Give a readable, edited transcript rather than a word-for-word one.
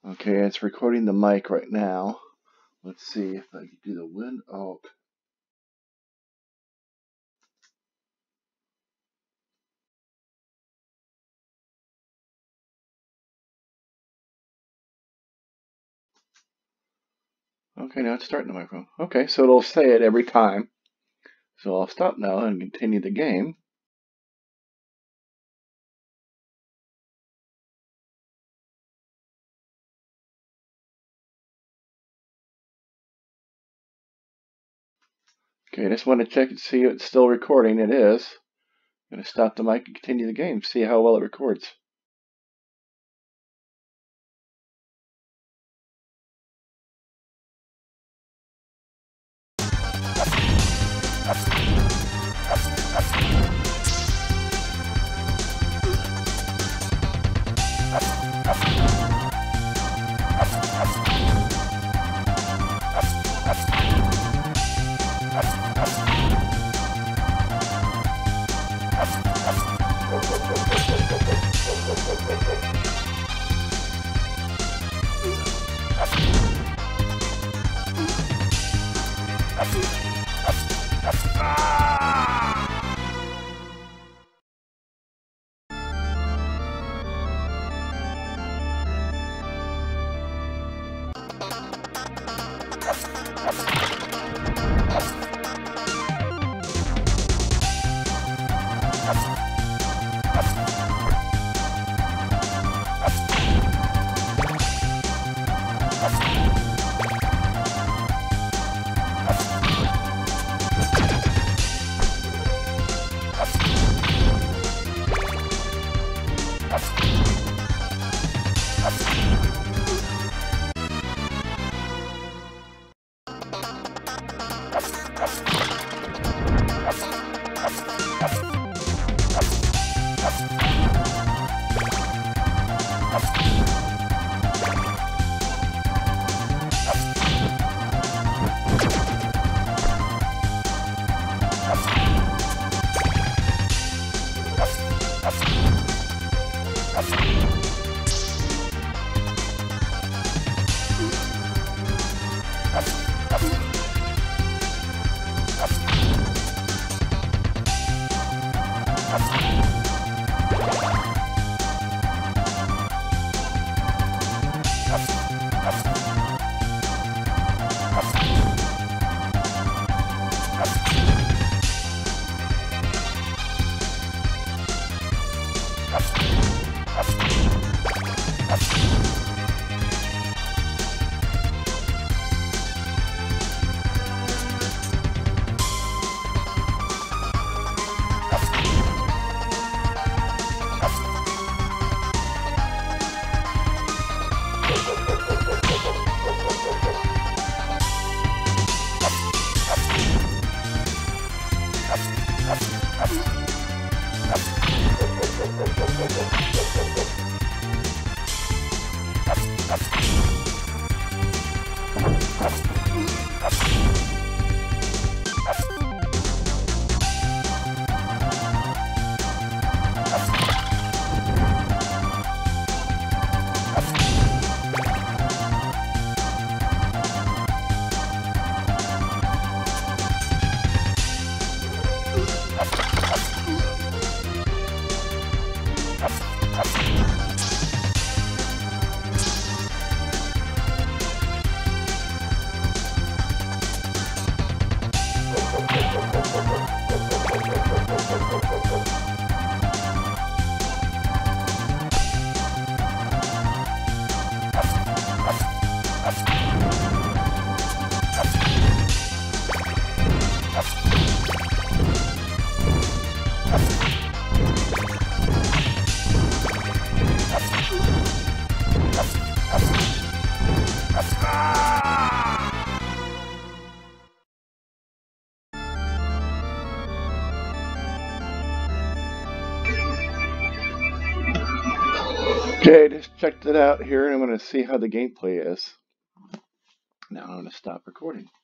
Okay, it's recording the mic right now. Let's see if I can do the Win Alt. Okay, now it's starting the microphone. Okay, so it'll say it every time. So I'll stop now and continue the game. Okay, I just want to check and see if it's still recording. It is. I'm going to stop the mic and continue the game, see how well it records. Okay, just checked it out here, and I'm going to see how the gameplay is. Now I'm going to stop recording.